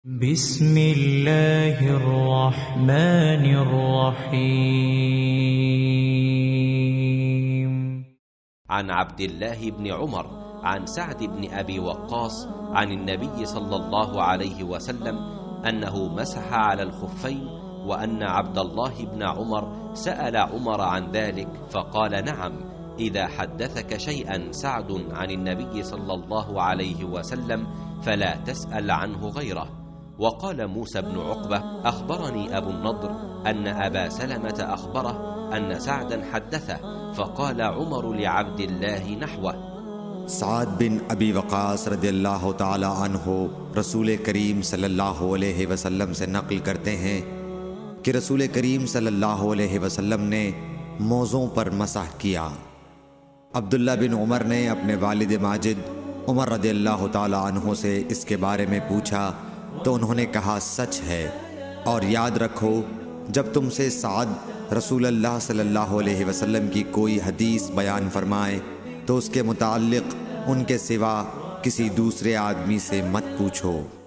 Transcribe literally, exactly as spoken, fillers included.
बिस्मिल्लाहिर्रहमानिर्रहीम। عن عبد الله بن عمر عن سعد بن أبي وقاص عن النبي صلى الله عليه وسلم أنه مسح على الخفين، وأن عبد الله بن عمر سأل عمر عن ذلك فقال: نعم، إذا حدثك شيئا سعد عن النبي صلى الله عليه وسلم فلا تسأل عنه غيره. وقال موسى بن عقبة: أخبرني أبو النضر أن أبا سلمة أخبره أن سعدا حدثه، فقال عمر لعبد الله نحوه. साद बिन अबी वक़ास रज़ियल्लाहु ताला अन्हो रसूल करीम सल्लल्लाहु अलैहि वसल्लम से नक़ल करते हैं कि रसूल करीम सल्लल्लाहु अलैहि वसल्लम ने मौज़ों पर मसह किया। अब्दुल्ला बिन उमर ने अपने वालिद माजिद उमर रज़ियल्लाहु ताला अन्हो से इसके बारे में पूछा तो उन्होंने कहा, सच है। और याद रखो, जब तुमसे साद रसूलुल्लाह सल्लल्लाहु अलैहि वसल्लम की कोई हदीस बयान फरमाए तो उसके मुताल्लिक़ उनके सिवा किसी दूसरे आदमी से मत पूछो।